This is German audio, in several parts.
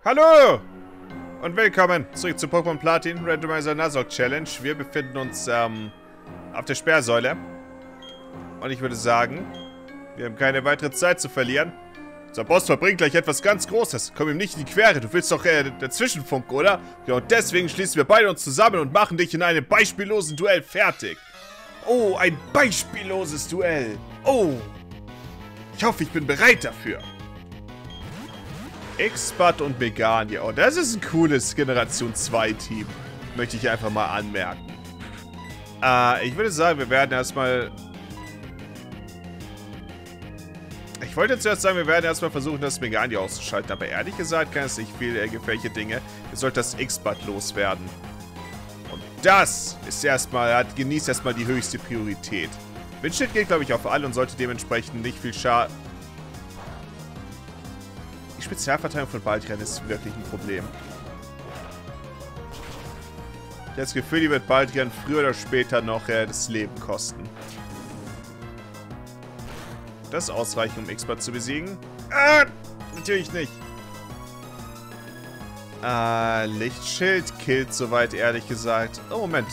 Hallo! Und willkommen zurück zu Pokémon Platin Randomizer Nuzlocke Challenge. Wir befinden uns auf der Sperrsäule. Und ich würde sagen, wir haben keine weitere Zeit zu verlieren. Unser Boss verbringt gleich etwas ganz Großes. Komm ihm nicht in die Quere, du willst doch dazwischenfunken, oder? Ja, und deswegen schließen wir beide uns zusammen und machen dich in einem beispiellosen Duell fertig. Oh, ein beispielloses Duell. Oh. Ich hoffe, ich bin bereit dafür. X-Bud und Megania. Oh, das ist ein cooles Generation 2 Team. Möchte ich einfach mal anmerken. Ich würde sagen, wir werden erstmal... Ich wollte zuerst sagen, wir werden erstmal versuchen, das Megania auszuschalten. Aber ehrlich gesagt kann es nicht viel gefährliche Dinge. Wir sollten das X-Bud loswerden. Und das ist erstmal... genießt erstmal die höchste Priorität. Windschild geht, glaube ich, auf alle und sollte dementsprechend nicht viel Schaden... Die Spezialverteidigung von Baldrian ist wirklich ein Problem. Ich habe das Gefühl, die wird Baldrian früher oder später noch das Leben kosten. Das ist ausreichend, um X-Bud zu besiegen. Natürlich nicht. Lichtschild killt soweit, ehrlich gesagt. Oh, Moment.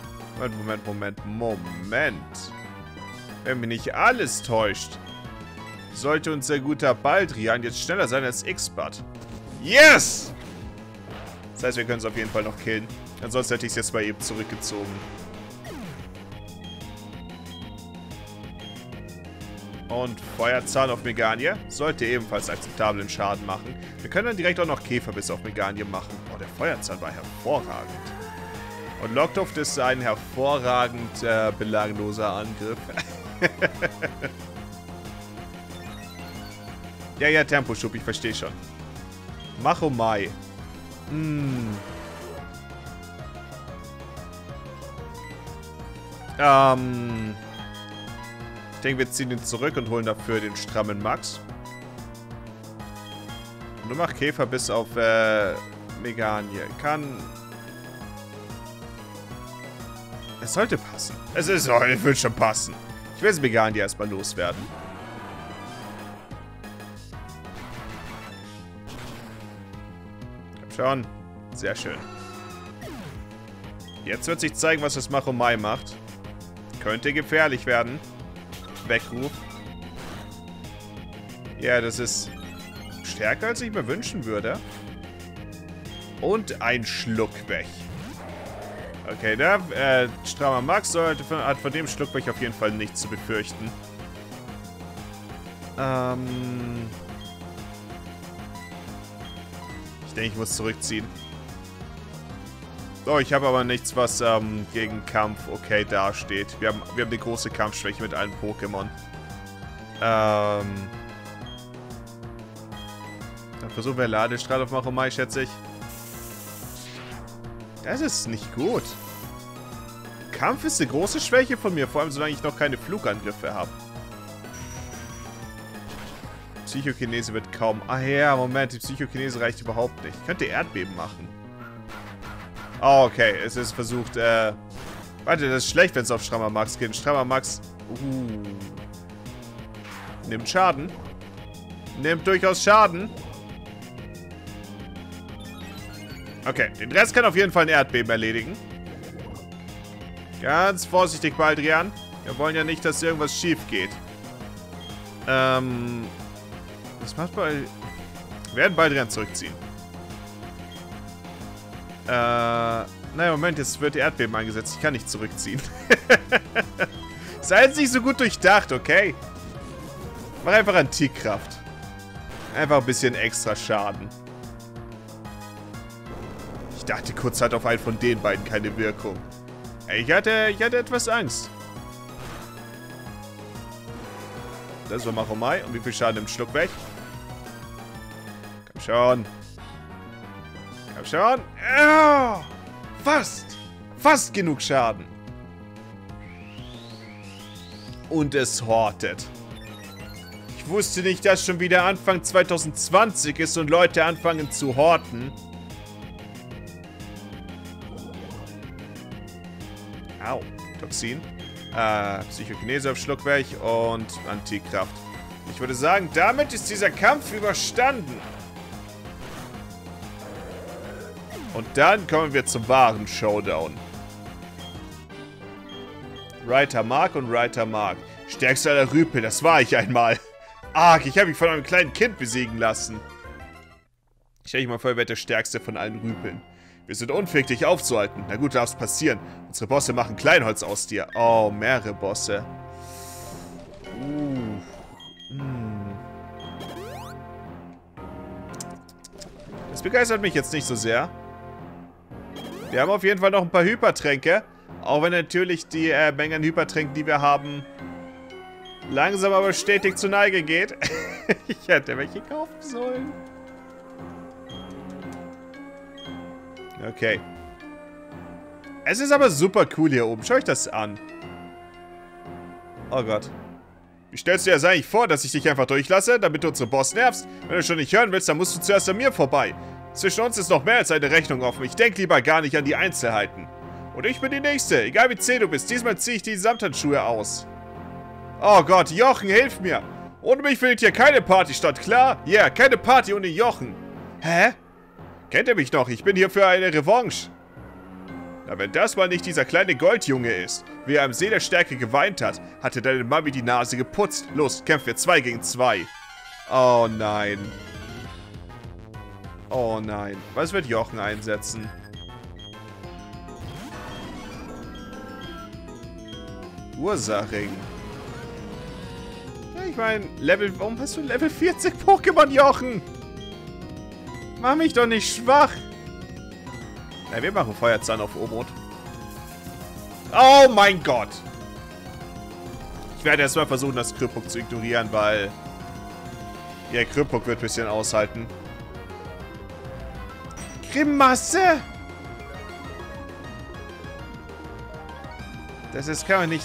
Moment. Wenn mich nicht alles täuscht, sollte unser guter Baldrian jetzt schneller sein als X-Bud. Yes! Das heißt, wir können es auf jeden Fall noch killen. Ansonsten hätte ich es jetzt mal eben zurückgezogen. Und Feuerzahn auf Megania sollte ebenfalls akzeptablen Schaden machen. Wir können dann direkt auch noch Käferbiss auf Megania machen. Oh, der Feuerzahn war hervorragend. Und Lockduft ist ein hervorragend belangloser Angriff. Ja, Temposchub, ich verstehe schon. Machomai. Ich denke, wir ziehen ihn zurück und holen dafür den strammen Max. Nur mach Käferbiss auf Megania. Es sollte passen. Es wird schon passen. Ich will es Megania erstmal loswerden. Schon. Sehr schön. Jetzt wird sich zeigen, was das Machomai macht. Könnte gefährlich werden. Weckruf. Ja, das ist stärker, als ich mir wünschen würde. Und ein Schluck weg. Okay, der strammer Max hat von dem Schluck weg auf jeden Fall nichts zu befürchten. Ich denke, ich muss zurückziehen. Oh, ich habe aber nichts, was gegen Kampf okay dasteht. Wir haben eine große Kampfschwäche mit allen Pokémon. Dann versuchen wir Ladestrahl auf Machomai, schätze ich. Das ist nicht gut. Kampf ist eine große Schwäche von mir, vor allem solange ich noch keine Flugangriffe habe. Psychokinese wird kaum... Ah ja, Moment, die Psychokinese reicht überhaupt nicht. Ich könnte Erdbeben machen. Oh, okay, es ist versucht, Warte, das ist schlecht, wenn es auf Strammer Max geht. Strammer Max... Nimmt Schaden. Nimmt durchaus Schaden. Okay, den Rest kann auf jeden Fall ein Erdbeben erledigen. Ganz vorsichtig, Baldrian. Wir wollen ja nicht, dass irgendwas schief geht. Was macht wir werden Baldrian zurückziehen. Naja, Moment, jetzt wird Erdbeben eingesetzt. Ich kann nicht zurückziehen. Sei jetzt nicht so gut durchdacht, okay? Mach einfach Antikkraft. Einfach ein bisschen extra Schaden. Ich dachte kurz, hat auf einen von den beiden keine Wirkung. Ich hatte etwas Angst. Das war Machomai. Und wie viel Schaden nimmt Schluck weg? Komm schon. Komm schon. Oh, fast. Fast genug Schaden. Und es hortet. Ich wusste nicht, dass schon wieder Anfang 2020 ist und Leute anfangen zu horten. Au. Toxin. Psychokinese auf Schluck weg und Antikraft. Ich würde sagen, damit ist dieser Kampf überstanden. Und dann kommen wir zum wahren Showdown. Reiter Mark und Reiter Mark. Stärkster aller Rüpel, das war ich einmal. Arg, ich habe mich von einem kleinen Kind besiegen lassen. Stell dich mal vor, ihr werdet der stärkste von allen Rüpeln. Wir sind unfähig, dich aufzuhalten. Na gut, darf's passieren. Unsere Bosse machen Kleinholz aus dir. Oh, mehrere Bosse. Das begeistert mich jetzt nicht so sehr. Wir haben auf jeden Fall noch ein paar Hypertränke. Auch wenn natürlich die Menge an Hypertränken, die wir haben, langsam aber stetig zur Neige geht. Ich hätte welche kaufen sollen. Okay. Es ist aber super cool hier oben. Schau euch das an. Oh Gott. Wie stellst du dir das eigentlich vor, dass ich dich einfach durchlasse, damit du unsere Boss nervst? Wenn du schon nicht hören willst, dann musst du zuerst an mir vorbei. Zwischen uns ist noch mehr als eine Rechnung offen. Ich denke lieber gar nicht an die Einzelheiten. Und ich bin die Nächste. Egal wie zäh du bist, diesmal ziehe ich die Samthandschuhe aus. Oh Gott, Jochen, hilf mir. Ohne mich findet hier keine Party statt, klar? Ja, yeah, keine Party ohne Jochen. Hä? Kennt ihr mich noch? Ich bin hier für eine Revanche. Na, wenn das mal nicht dieser kleine Goldjunge ist, wie er am See der Stärke geweint hat, hatte deine Mami die Nase geputzt. Los, kämpfen wir 2 gegen 2. Oh nein. Oh nein. Was wird Jochen einsetzen? Ursaring. Ja, ich meine, warum hast du Level 40 Pokémon, Jochen? Mach mich doch nicht schwach. Ja, wir machen Feuerzahn auf Omod. Oh mein Gott. Ich werde erstmal versuchen, das Krüppuk zu ignorieren, weil... Ja, Krüppuk wird ein bisschen aushalten. Grimasse! Das kann man nicht...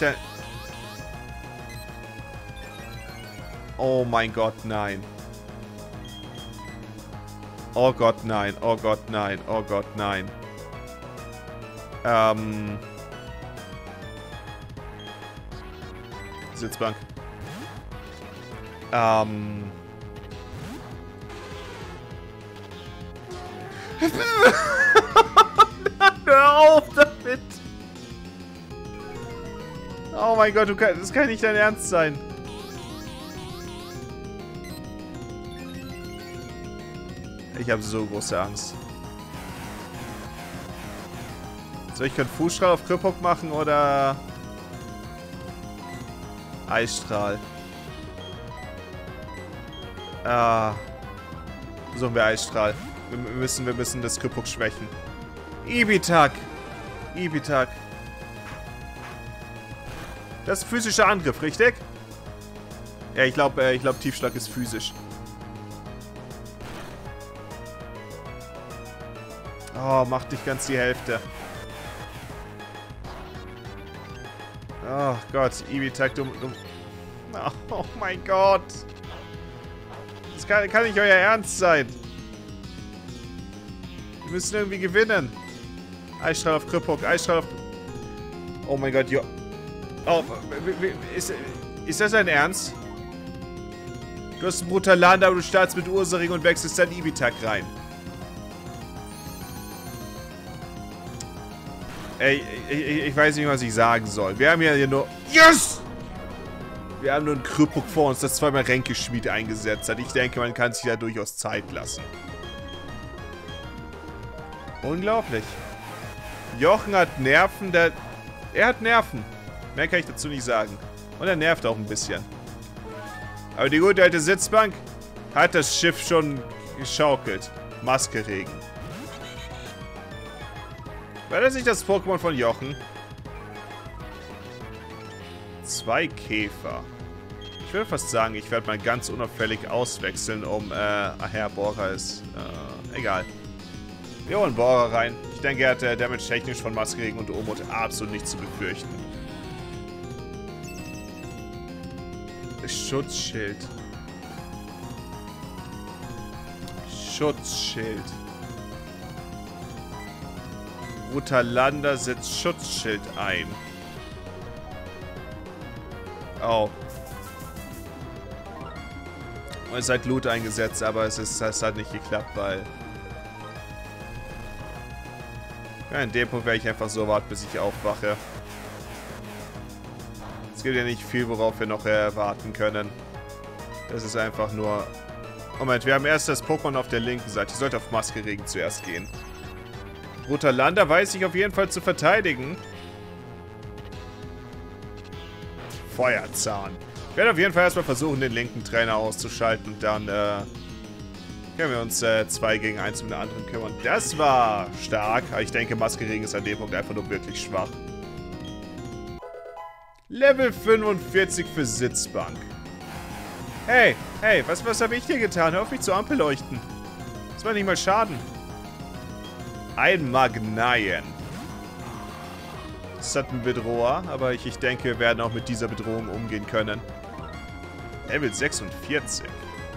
Oh mein Gott, nein. Oh Gott, nein. Oh Gott, nein. Oh Gott, nein. Sitzbank. Hör auf damit! Oh mein Gott, das kann nicht dein Ernst sein. Ich habe so große Angst. So, ich könnte Fußstrahl auf Krüppuk machen oder Eisstrahl. Versuchen wir Eisstrahl. Wir müssen das Krüppuk schwächen. Ibitak. Ibitak. Das ist physischer Angriff, richtig? Ja, ich glaube, Tiefschlag ist physisch. Oh, macht nicht ganz die Hälfte. Oh Gott, Ibitak, du... Oh mein Gott. Das kann nicht euer Ernst sein. Wir müssen irgendwie gewinnen. Eisstrahl auf Krüppuk, Eisstrahl auf... Oh mein Gott, jo... Oh, ist das dein Ernst? Du hast einen Brutalander, aber du startest mit Ursaring und wechselst dann Ibitak rein. Ey, ich weiß nicht, was ich sagen soll. Wir haben hier nur... Yes! Wir haben nur einen Krüppuk vor uns, das zweimal Ränkeschmied eingesetzt hat. Ich denke, man kann sich da durchaus Zeit lassen. Unglaublich. Jochen hat Nerven, er hat Nerven. Mehr kann ich dazu nicht sagen. Und er nervt auch ein bisschen. Aber die gute alte Sitzbank hat das Schiff schon geschaukelt. Maskeregen. War das nicht das Pokémon von Jochen? 2 Käfer. Ich würde fast sagen, ich werde mal ganz unauffällig auswechseln, Herr Bohrer ist... egal. Wir holen Bohrer rein. Ich denke, er hat Damage technisch von Maskeregen und Omod absolut nicht zu befürchten. Das Schutzschild. Schutzschild. Brutalander setzt Schutzschild ein. Oh. Und es hat Loot eingesetzt, aber es hat nicht geklappt, weil... Ja, in dem Punkt werde ich einfach so warten, bis ich aufwache. Es gibt ja nicht viel, worauf wir noch warten können. Das ist einfach nur... Moment, wir haben erst das Pokémon auf der linken Seite. Ich sollte auf Maskeregen zuerst gehen. Brutalander weiß sich auf jeden Fall zu verteidigen. Feuerzahn. Ich werde auf jeden Fall erstmal versuchen, den linken Trainer auszuschalten. Und dann können wir uns 2 gegen 1 um den anderen kümmern. Das war stark. Aber ich denke, Maskeregen ist an dem Punkt einfach nur wirklich schwach. Level 45 für Sitzbank. Hey, was habe ich dir getan? Hör auf mich zur Ampel leuchten. Das war nicht mal Schaden. Ein Magnaien. Das hat einen Bedroher, aber ich denke, wir werden auch mit dieser Bedrohung umgehen können. Level 46.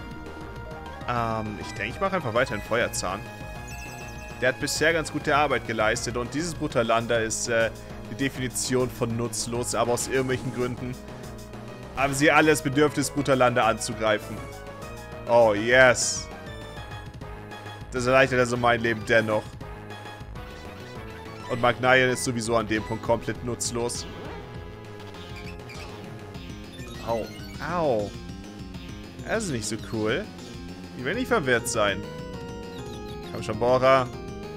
Ich denke, ich mache einfach weiter einen Feuerzahn. Der hat bisher ganz gute Arbeit geleistet und dieses Brutalander ist die Definition von nutzlos, aber aus irgendwelchen Gründen haben sie alles Bedürfnis, Brutalander anzugreifen. Oh, yes. Das erleichtert also mein Leben dennoch. Und Magnaien ist sowieso an dem Punkt komplett nutzlos. Au. Au. Das ist nicht so cool. Ich will nicht verwirrt sein. Komm schon, Bora.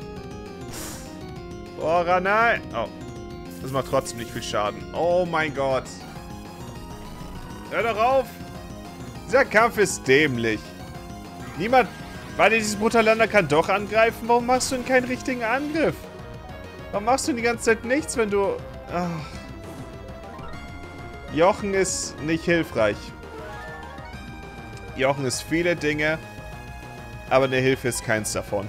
Bora, nein. Oh. Das macht trotzdem nicht viel Schaden. Oh mein Gott. Hör doch auf. Dieser Kampf ist dämlich. Niemand... Warte, dieses Brutalander kann doch angreifen. Warum machst du denn keinen richtigen Angriff? Warum machst du die ganze Zeit nichts, wenn du... Ach. Jochen ist nicht hilfreich. Jochen ist viele Dinge, aber eine Hilfe ist keins davon.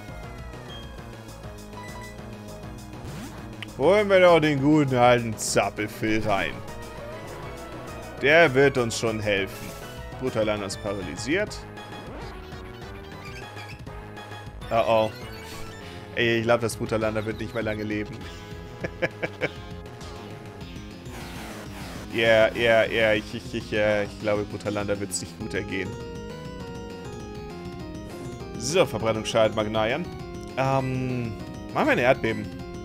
Holen wir doch den guten alten Zappelfill rein. Der wird uns schon helfen. Brutalander ist paralysiert. Oh oh. Ey, ich glaube, das Brutalander wird nicht mehr lange leben. Ja, ich glaube, Brutalander wird es nicht gut ergehen. So, Verbrennungsschaden, Magnaien. Machen wir ein Erdbeben.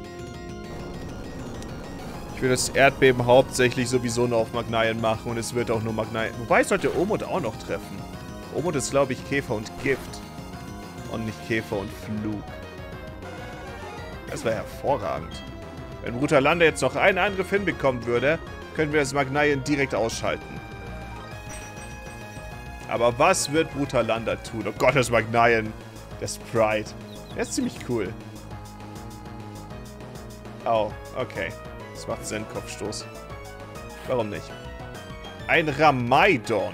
Ich will das Erdbeben hauptsächlich sowieso nur auf Magnaien machen und es wird auch nur Magnaien... Wobei, ich sollte Omod auch noch treffen. Omod ist, glaube ich, Käfer und Gift. Und nicht Käfer und Flug. Das wäre hervorragend. Wenn Brutalander jetzt noch einen Angriff hinbekommen würde, können wir das Magnaien direkt ausschalten. Aber was wird Brutalander tun? Oh Gott, das Magnaien. Der Sprite. Der ist ziemlich cool. Oh, okay. Das macht Sinn, Kopfstoß. Warum nicht? Ein Ramaidon.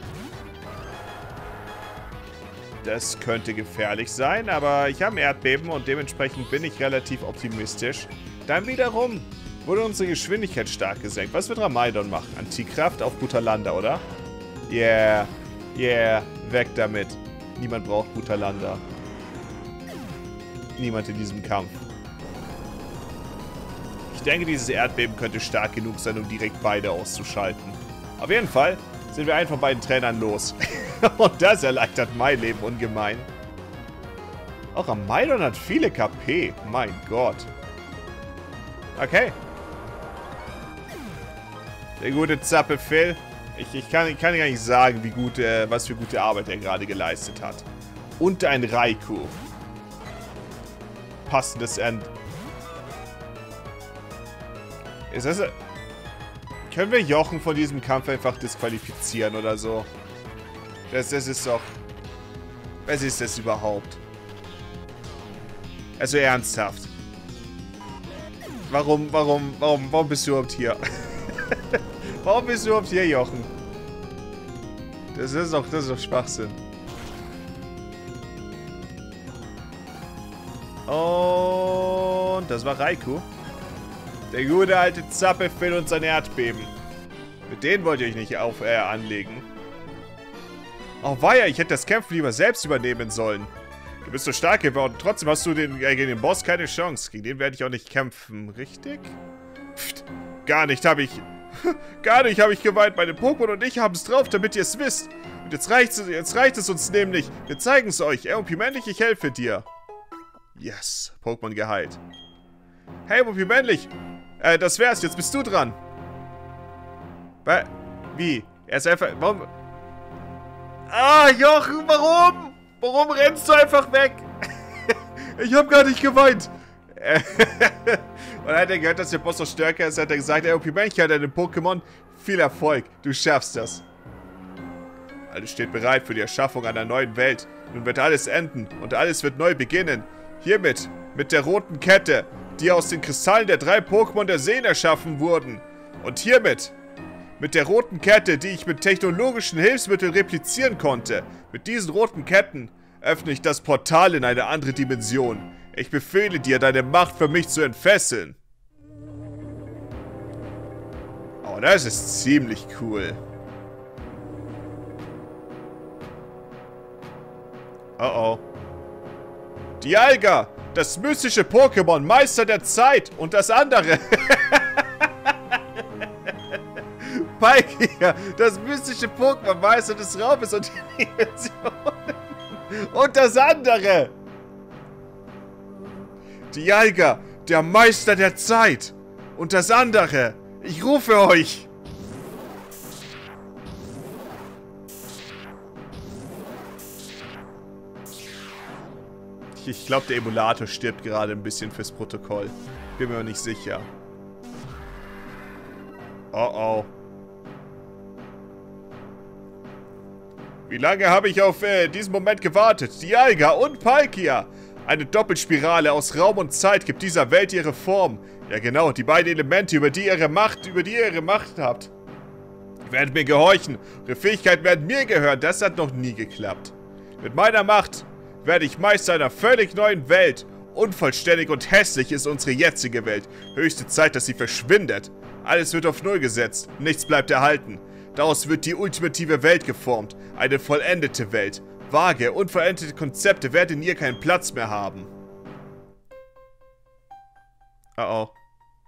Das könnte gefährlich sein, aber ich habe ein Erdbeben und dementsprechend bin ich relativ optimistisch. Dann wiederum wurde unsere Geschwindigkeit stark gesenkt. Was wird Ramaidon machen? Antikraft auf Brutalander, oder? Yeah. Yeah. Weg damit. Niemand braucht Brutalander. Niemand in diesem Kampf. Ich denke, dieses Erdbeben könnte stark genug sein, um direkt beide auszuschalten. Auf jeden Fall sind wir einen von beiden Trainern los. Und das erleichtert mein Leben ungemein. Auch Ramaidon hat viele KP. Mein Gott. Okay. Der gute Zappelfill. Ich kann gar nicht sagen, wie gut, was für gute Arbeit er gerade geleistet hat. Und ein Raikou. Passendes End. Ist das... Können wir Jochen von diesem Kampf einfach disqualifizieren oder so? Das ist doch... Was ist das überhaupt? Also ernsthaft. Warum bist du überhaupt hier? Warum bist du überhaupt hier, Jochen? Das ist doch Schwachsinn. Und das war Raikou. Der gute alte Zappelfill und sein Erdbeben. Mit denen wollt ihr euch nicht anlegen. Oh weia, ich hätte das Kämpfen lieber selbst übernehmen sollen. Du bist so stark geworden. Trotzdem hast du gegen den Boss keine Chance. Gegen den werde ich auch nicht kämpfen, richtig? Pft, gar nicht habe ich geweint. Meine Pokémon und ich haben es drauf, damit ihr es wisst. Und jetzt reicht es uns nämlich. Wir zeigen es euch. Und männlich, ich helfe dir. Yes, Pokémon geheilt. Hey, Mopi männlich. Das wär's. Jetzt bist du dran. Wie? Er ist einfach... Warum... Ah, Jochen, warum? Warum rennst du einfach weg? Ich hab gar nicht geweint. Und hat er gehört, dass der Boss noch stärker ist, hat er gesagt, ey, Mopi männlich hat deine Pokémon. Viel Erfolg. Du schaffst das. Alles steht bereit für die Erschaffung einer neuen Welt. Nun wird alles enden und alles wird neu beginnen. Hiermit, mit der roten Kette, die aus den Kristallen der 3 Pokémon der Seen erschaffen wurden. Und hiermit, mit der roten Kette, die ich mit technologischen Hilfsmitteln replizieren konnte. Mit diesen roten Ketten öffne ich das Portal in eine andere Dimension. Ich befehle dir, deine Macht für mich zu entfesseln. Oh, das ist ziemlich cool. Oh oh. Dialga, das mystische Pokémon, Meister der Zeit und das andere. Palkia, das mystische Pokémon, Meister des Raumes und die Dimensionen. Und das andere. Dialga, der Meister der Zeit und das andere. Ich rufe euch. Ich glaube, der Emulator stirbt gerade ein bisschen fürs Protokoll. Bin mir noch nicht sicher. Oh oh. Wie lange habe ich auf diesen Moment gewartet? Dialga und Palkia. Eine Doppelspirale aus Raum und Zeit gibt dieser Welt ihre Form. Ja genau, die beiden Elemente, über die ihr ihre Macht habt. Ihr werdet mir gehorchen. Eure Fähigkeiten werden mir gehören. Das hat noch nie geklappt. Mit meiner Macht werde ich Meister einer völlig neuen Welt. Unvollständig und hässlich ist unsere jetzige Welt. Höchste Zeit, dass sie verschwindet. Alles wird auf Null gesetzt. Nichts bleibt erhalten. Daraus wird die ultimative Welt geformt. Eine vollendete Welt. Vage, unvollendete Konzepte werden in ihr keinen Platz mehr haben. Oh oh.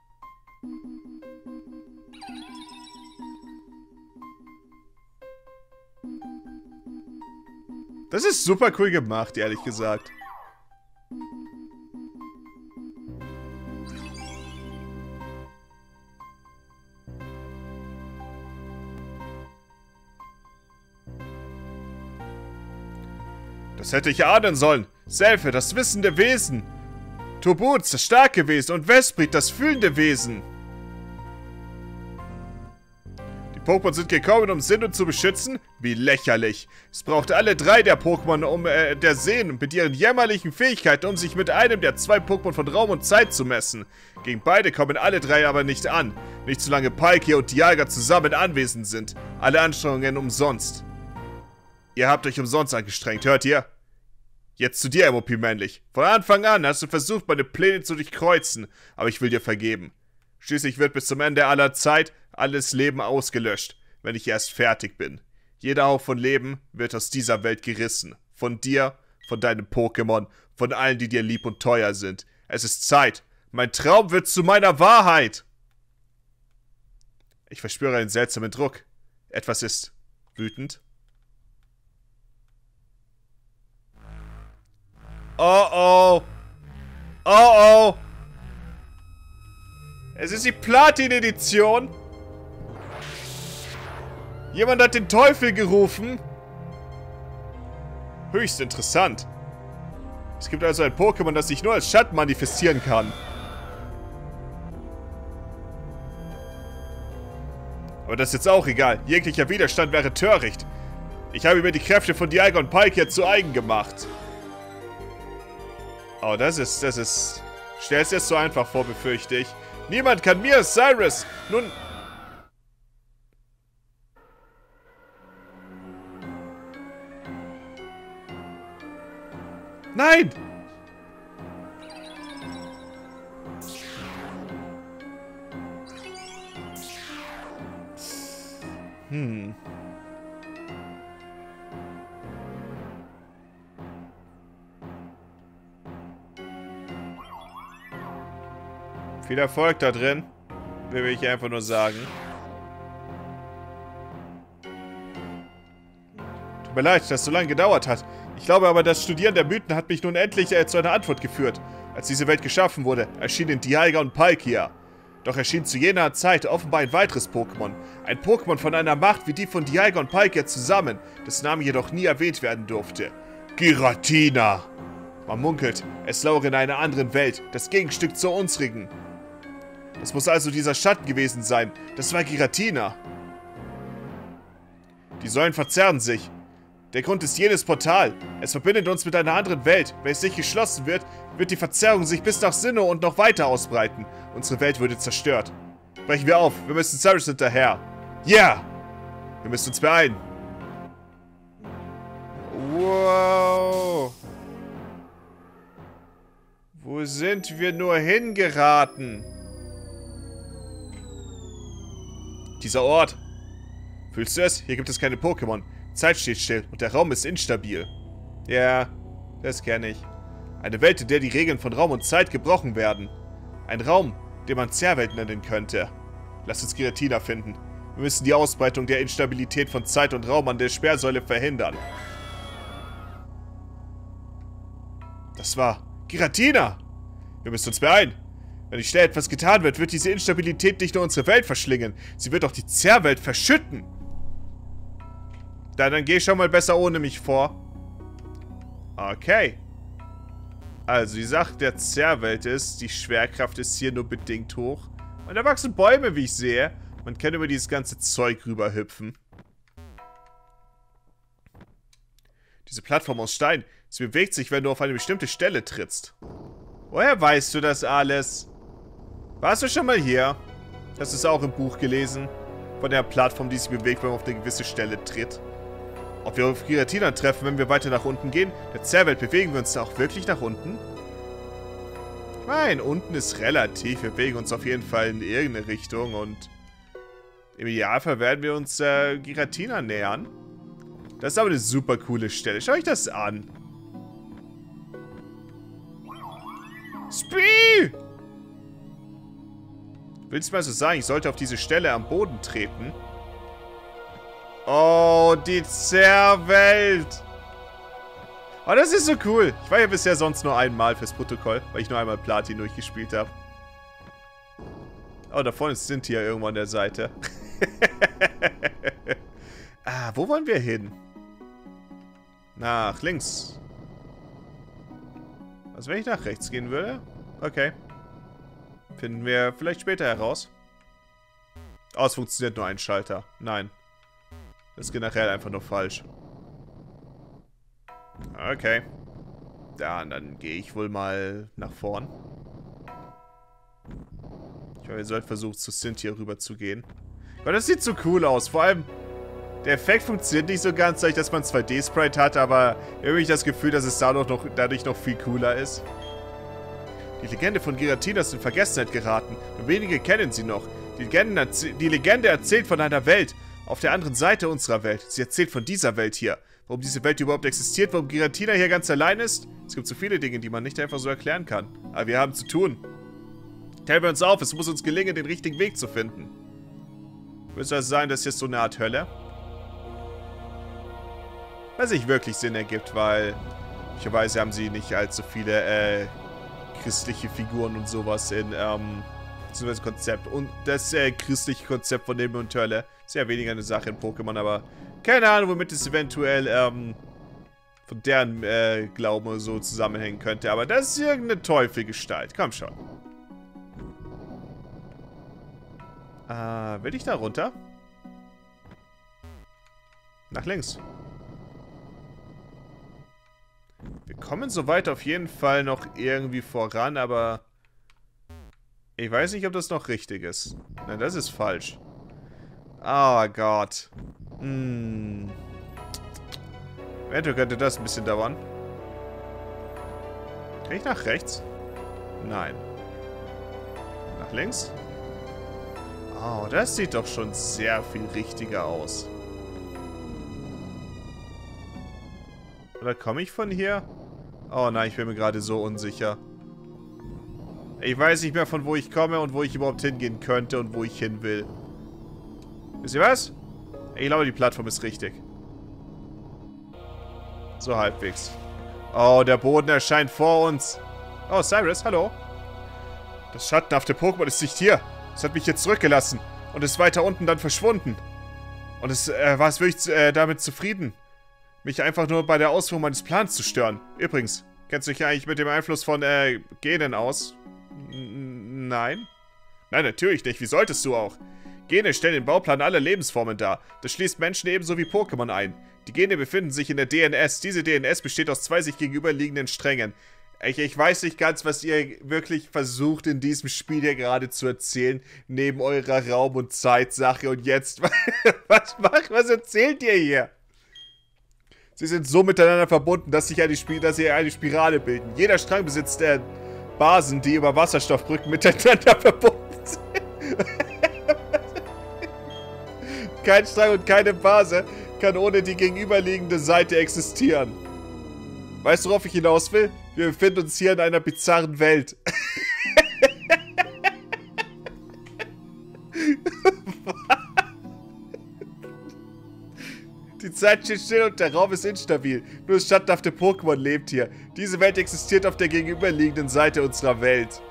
Das ist super cool gemacht, ehrlich gesagt. Das hätte ich ahnen sollen. Selfe, das wissende Wesen. Tobuts, das starke Wesen. Und Vesprit, das fühlende Wesen. Die Pokémon sind gekommen, um Sinnoh zu beschützen? Wie lächerlich. Es braucht alle 3 der Pokémon der Seen mit ihren jämmerlichen Fähigkeiten, um sich mit einem der 2 Pokémon von Raum und Zeit zu messen. Gegen beide kommen alle 3 aber nicht an. Nicht solange Palkia und Dialga zusammen anwesend sind. Alle Anstrengungen umsonst. Ihr habt euch umsonst angestrengt, hört ihr? Jetzt zu dir, Mopi männlich. Von Anfang an hast du versucht, meine Pläne zu durchkreuzen, aber ich will dir vergeben. Schließlich wird bis zum Ende aller Zeit alles Leben ausgelöscht, wenn ich erst fertig bin. Jeder Hauch von Leben wird aus dieser Welt gerissen. Von dir, von deinem Pokémon, von allen, die dir lieb und teuer sind. Es ist Zeit. Mein Traum wird zu meiner Wahrheit. Ich verspüre einen seltsamen Druck. Etwas ist wütend. Oh oh. Oh oh. Es ist die Platin-Edition. Jemand hat den Teufel gerufen. Höchst interessant. Es gibt also ein Pokémon, das sich nur als Schatten manifestieren kann. Aber das ist jetzt auch egal. Jeglicher Widerstand wäre töricht. Ich habe mir die Kräfte von Dialga und Palkia zu eigen gemacht. Oh, das ist... Stell's dir so einfach vor, befürchte ich. Niemand kann mir, Cyrus, nun... Nein! Viel Erfolg da drin, will ich einfach nur sagen. Tut mir leid, dass es so lange gedauert hat. Ich glaube aber, das Studieren der Mythen hat mich nun endlich zu einer Antwort geführt. Als diese Welt geschaffen wurde, erschienen Dialga und Palkia. Doch erschien zu jener Zeit offenbar ein weiteres Pokémon. Ein Pokémon von einer Macht wie die von Dialga und Palkia zusammen, dessen Name jedoch nie erwähnt werden durfte. Giratina! Man munkelt, es lauere in einer anderen Welt, das Gegenstück zur unsrigen. Das muss also dieser Schatten gewesen sein. Das war Giratina. Die Säulen verzerren sich. Der Grund ist jenes Portal. Es verbindet uns mit einer anderen Welt. Wenn es nicht geschlossen wird, wird die Verzerrung sich bis nach Sinnoh und noch weiter ausbreiten. Unsere Welt würde zerstört. Brechen wir auf. Wir müssen Cyrus hinterher. Ja! Yeah! Wir müssen uns beeilen. Wow. Wo sind wir nur hingeraten? Dieser Ort. Fühlst du es? Hier gibt es keine Pokémon. Zeit steht still und der Raum ist instabil. Ja, das kenne ich. Eine Welt, in der die Regeln von Raum und Zeit gebrochen werden. Ein Raum, den man Zerrwelt nennen könnte. Lass uns Giratina finden. Wir müssen die Ausbreitung der Instabilität von Zeit und Raum an der Sperrsäule verhindern. Das war Giratina! Wir müssen uns beeilen. Wenn nicht schnell etwas getan wird, wird diese Instabilität nicht nur unsere Welt verschlingen. Sie wird auch die Zerrwelt verschütten. Dann geh schon mal besser ohne mich vor. Okay. Also die Sache der Zerrwelt ist, die Schwerkraft ist hier nur bedingt hoch. Und da wachsen Bäume, wie ich sehe. Man kann über dieses ganze Zeug rüberhüpfen. Diese Plattform aus Stein, sie bewegt sich, wenn du auf eine bestimmte Stelle trittst. Woher weißt du das alles? Warst du schon mal hier? Das ist auch im Buch gelesen. Von der Plattform, die sich bewegt, wenn man auf eine gewisse Stelle tritt. Ob wir auf Giratina treffen, wenn wir weiter nach unten gehen? Der Zerrwelt, bewegen wir uns da auch wirklich nach unten? Nein, unten ist relativ. Wir bewegen uns auf jeden Fall in irgendeine Richtung und im Idealfall werden wir uns Giratina nähern. Das ist aber eine super coole Stelle. Schau euch das an. Spee! Willst du mal so sagen, ich sollte auf diese Stelle am Boden treten? Oh, die Zerrwelt! Oh, das ist so cool. Ich war ja bisher sonst nur einmal fürs Protokoll, weil ich nur einmal Platin durchgespielt habe. Oh, da vorne ist Cynthia irgendwo an der Seite. Ah, wo wollen wir hin? Nach links. Was, wenn ich nach rechts gehen würde? Okay. Finden wir vielleicht später heraus. Oh, es funktioniert nur ein Schalter. Nein. Das ist generell einfach nur falsch. Okay. Ja, dann gehe ich wohl mal nach vorn. Ich meine, wir sollten versuchen, zu Cynthia rüber zu gehen. Aber das sieht so cool aus. Vor allem, der Effekt funktioniert nicht so ganz, dadurch, dass man 2D-Sprite hat, aber irgendwie das Gefühl, dass es dadurch noch viel cooler ist. Die Legende von Giratina ist in Vergessenheit geraten. Nur wenige kennen sie noch. Die Legende erzählt von einer Welt auf der anderen Seite unserer Welt. Sie erzählt von dieser Welt hier. Warum diese Welt überhaupt existiert, warum Giratina hier ganz allein ist. Es gibt so viele Dinge, die man nicht einfach so erklären kann. Aber wir haben zu tun. Teilen wir uns auf, es muss uns gelingen, den richtigen Weg zu finden. Würde es also sein, dass hier so eine Art Hölle? Was nicht wirklich Sinn ergibt, weil möglicherweise haben sie nicht allzu viele christliche Figuren und sowas in das Konzept. Und das christliche Konzept von Himmel und Hölle ist ja weniger eine Sache in Pokémon, aber keine Ahnung, womit es eventuell von deren Glauben oder so zusammenhängen könnte. Aber das ist irgendeine Teufelgestalt. Komm schon. Will ich da runter? Nach links. Wir kommen soweit auf jeden Fall noch irgendwie voran, aber ich weiß nicht, ob das noch richtig ist. Nein, das ist falsch. Oh Gott. Eventuell könnte das ein bisschen dauern. Kann ich nach rechts? Nein. Nach links? Oh, das sieht doch schon sehr viel richtiger aus. Oder komme ich von hier? Oh nein, ich bin mir gerade so unsicher. Ich weiß nicht mehr, von wo ich komme und wo ich überhaupt hingehen könnte und wo ich hin will. Wisst ihr was? Ich glaube, die Plattform ist richtig. So halbwegs. Oh, der Boden erscheint vor uns. Oh, Cyrus, hallo. Das schattenhafte Pokémon ist nicht hier. Es hat mich jetzt zurückgelassen und ist weiter unten dann verschwunden. Und es war es wirklich damit zufrieden, mich einfach nur bei der Ausführung meines Plans zu stören. Übrigens, kennst du dich eigentlich mit dem Einfluss von Genen aus? Nein? Nein, natürlich nicht. Wie solltest du auch? Gene stellen den Bauplan aller Lebensformen dar. Das schließt Menschen ebenso wie Pokémon ein. Die Gene befinden sich in der DNS. Diese DNS besteht aus 2 sich gegenüberliegenden Strängen. Ich weiß nicht ganz, was ihr wirklich versucht in diesem Spiel hier gerade zu erzählen, neben eurer Raum- und Zeitsache. Und jetzt, was erzählt ihr hier? Sie sind so miteinander verbunden, dass sie eine Spirale bilden. Jeder Strang besitzt Basen, die über Wasserstoffbrücken miteinander verbunden sind. Kein Strang und keine Base kann ohne die gegenüberliegende Seite existieren. Weißt du, worauf ich hinaus will? Wir befinden uns hier in einer bizarren Welt. Die Zeit steht still und der Raum ist instabil. Nur das schattenhafte Pokémon lebt hier. Diese Welt existiert auf der gegenüberliegenden Seite unserer Welt.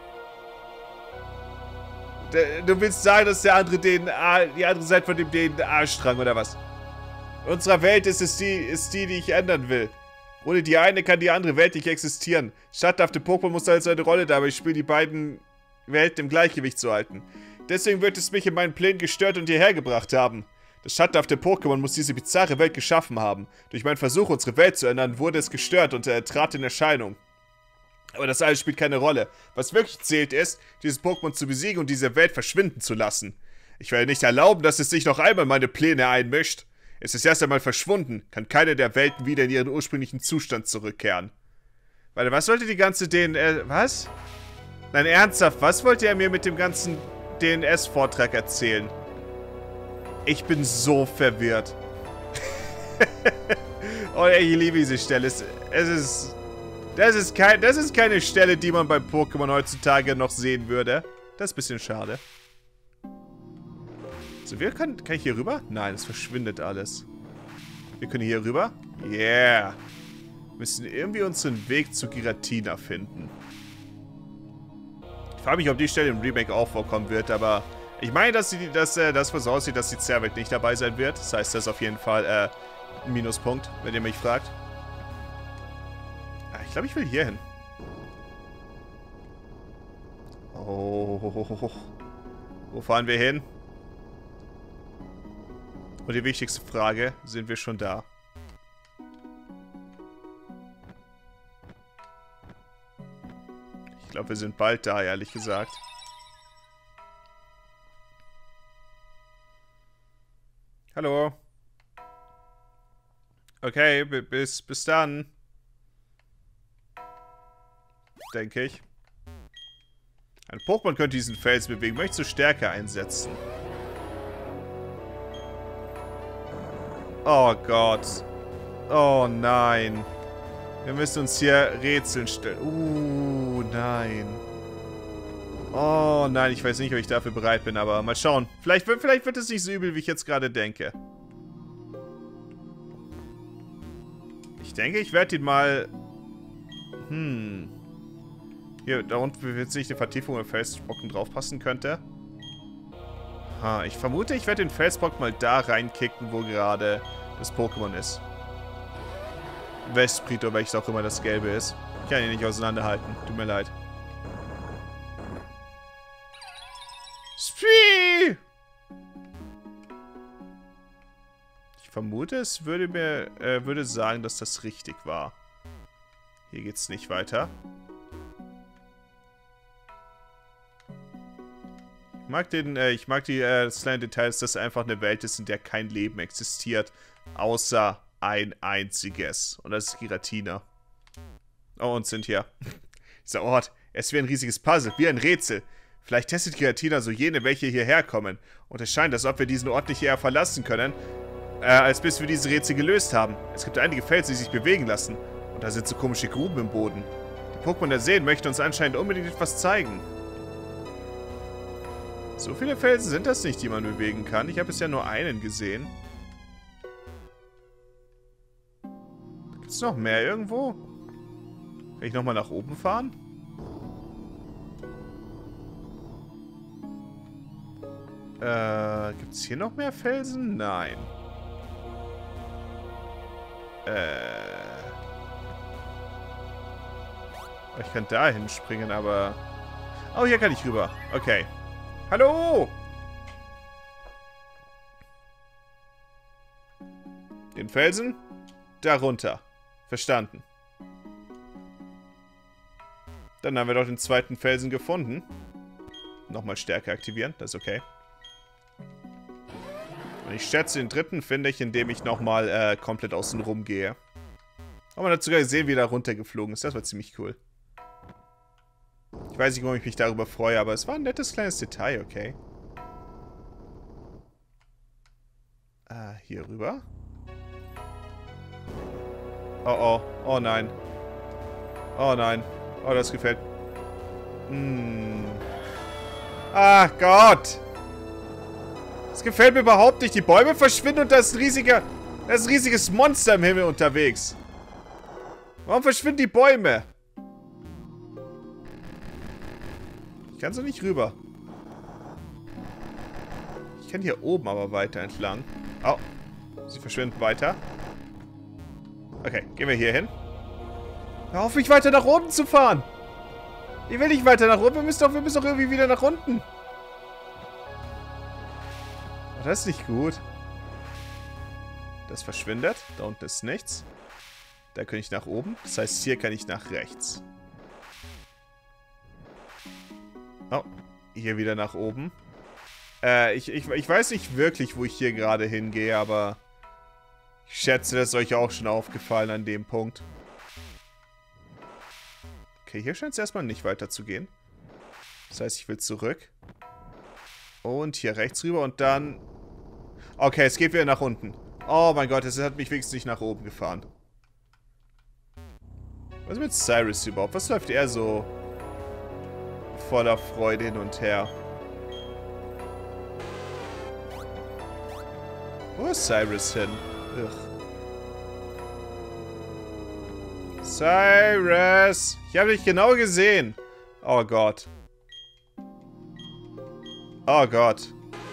Du willst sagen, dass die andere Seite von dem DNA-Strang oder was? In unserer Welt ist die ich ändern will. Ohne die eine kann die andere Welt nicht existieren. Schattenhafte Pokémon muss also eine Rolle dabei spielen, die beiden Welten im Gleichgewicht zu halten. Deswegen wird es mich in meinen Plänen gestört und hierher gebracht haben. Das schattenhafte Pokémon muss diese bizarre Welt geschaffen haben. Durch meinen Versuch, unsere Welt zu ändern, wurde es gestört und trat in Erscheinung. Aber das alles spielt keine Rolle. Was wirklich zählt ist, dieses Pokémon zu besiegen und diese Welt verschwinden zu lassen. Ich werde nicht erlauben, dass es sich noch einmal in meine Pläne einmischt. Es ist erst einmal verschwunden, kann keine der Welten wieder in ihren ursprünglichen Zustand zurückkehren. Warte, was wollte die ganze was? Nein, ernsthaft, was wollte er mir mit dem ganzen DNS-Vortrag erzählen? Ich bin so verwirrt. Oh, ich liebe diese Stelle. Das ist keine Stelle, die man bei Pokémon heutzutage noch sehen würde. Das ist ein bisschen schade. So, kann ich hier rüber? Nein, es verschwindet alles. Wir können hier rüber. Yeah. Wir müssen irgendwie unseren Weg zu Giratina finden. Ich frage mich, ob die Stelle im Remake auch vorkommen wird, aber ich meine, dass was aussieht, dass die Zerwelt nicht dabei sein wird. Das heißt, das ist auf jeden Fall ein Minuspunkt, wenn ihr mich fragt. Ich glaube, ich will hier hin. Oh. Wo fahren wir hin? Und die wichtigste Frage, sind wir schon da? Ich glaube, wir sind bald da, ehrlich gesagt. Hallo. Okay, bis dann. Denke ich. Ein Pokémon könnte diesen Fels bewegen. Möchtest du Stärke einsetzen? Oh Gott. Oh nein. Wir müssen uns hier Rätseln stellen. Nein. Oh nein, ich weiß nicht, ob ich dafür bereit bin, aber mal schauen. Vielleicht wird es nicht so übel, wie ich jetzt gerade denke. Ich denke, ich werde ihn mal... Hier, da unten befindet sich eine Vertiefung, wo ein Felsbrocken draufpassen könnte. Ich vermute, ich werde den Felsbrock mal da reinkicken, wo gerade das Pokémon ist. Vesprit, oder welches auch immer das Gelbe ist. Ich kann ihn nicht auseinanderhalten. Tut mir leid. Spree! Ich vermute, es würde sagen, dass das richtig war. Hier geht's nicht weiter. Ich mag das kleine Detail, dass das einfach eine Welt ist, in der kein Leben existiert. Außer ein einziges. Und das ist Giratina. Oh, und sind hier. Dieser Ort, er ist wie ein riesiges Puzzle, wie ein Rätsel. Vielleicht testet Giratina so jene, welche hierher kommen. Und es scheint, als ob wir diesen Ort nicht eher verlassen können, als bis wir diese Rätsel gelöst haben. Es gibt einige Felsen, die sich bewegen lassen. Und da sind so komische Gruben im Boden. Die Pokémon der Seen möchten uns anscheinend unbedingt etwas zeigen. So viele Felsen sind das nicht, die man bewegen kann. Ich habe bisher nur einen gesehen. Gibt es noch mehr irgendwo? Kann ich nochmal nach oben fahren? Gibt es hier noch mehr Felsen? Nein. Ich kann da hinspringen, aber... Oh, hier kann ich rüber. Okay. Hallo! Den Felsen? Darunter. Verstanden. Dann haben wir doch den zweiten Felsen gefunden. Nochmal Stärke aktivieren, das ist okay. Und ich schätze, den dritten finde ich, indem ich nochmal komplett außen rum gehe. Aber man hat sogar gesehen, wie er da runtergeflogen ist. Das war ziemlich cool. Ich weiß nicht, warum ich mich darüber freue, aber es war ein nettes kleines Detail, okay. Hier rüber. Oh, oh. Oh, nein. Oh, nein. Oh, das gefällt. Ach Gott. Das gefällt mir überhaupt nicht. Die Bäume verschwinden und da ist ein riesiges Monster im Himmel unterwegs. Warum verschwinden die Bäume? Ich kann so nicht rüber. Ich kann hier oben aber weiter entlang. Oh. Sie verschwinden weiter. Okay, gehen wir hier hin. Hör auf, mich weiter nach oben zu fahren. Ich will nicht weiter nach oben. Wir müssen doch irgendwie wieder nach unten. Oh, das ist nicht gut. Das verschwindet. Da unten ist nichts. Da kann ich nach oben. Das heißt, hier kann ich nach rechts. Oh, hier wieder nach oben. Ich weiß nicht wirklich, wo ich hier gerade hingehe, aber ich schätze, das ist euch auch schon aufgefallen an dem Punkt. Okay, hier scheint es erstmal nicht weiter zu gehen. Das heißt, ich will zurück. Und hier rechts rüber und dann... Okay, es geht wieder nach unten. Oh mein Gott, es hat mich wenigstens nicht nach oben gefahren. Was ist mit Cyrus überhaupt? Was läuft er so voller Freude hin und her? Wo ist Cyrus hin? Ugh. Cyrus! Ich habe dich genau gesehen. Oh Gott. Oh Gott.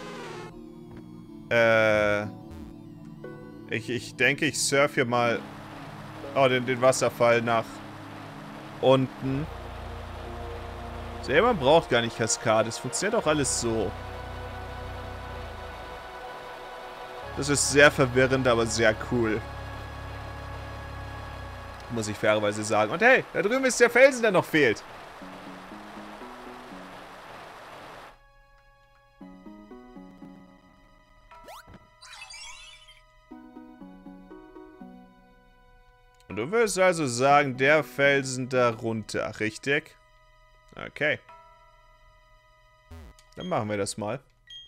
Ich denke, ich surfe hier mal... Oh, den Wasserfall nach unten. Selber braucht gar nicht Kaskade. Es funktioniert auch alles so. Das ist sehr verwirrend, aber sehr cool. Muss ich fairerweise sagen. Und hey, da drüben ist der Felsen, der noch fehlt. Und du würdest also sagen, der Felsen darunter, richtig? Okay. Dann machen wir das mal.